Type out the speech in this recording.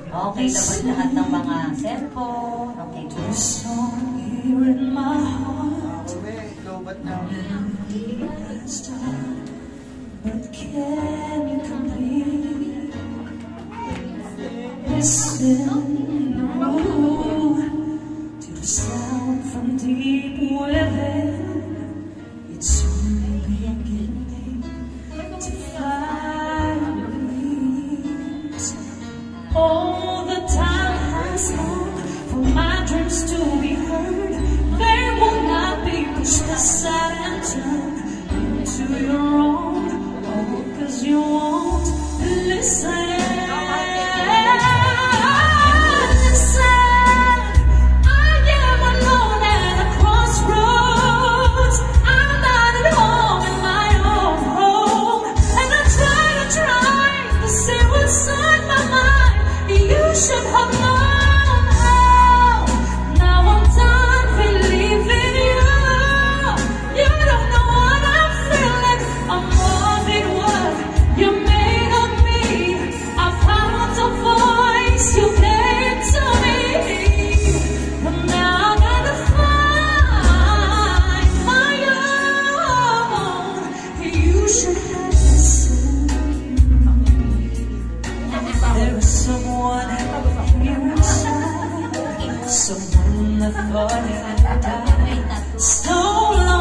Okay, tapos lahat ng mga cellphone. Okay, good. But can you complete? Listen to the sound from deep within. It's only beginning to find release. All the time has come for my dreams to be heard. They will not be pushed aside and turned into your own. Oh, 'cause you won't listen. Someone that thought had died so long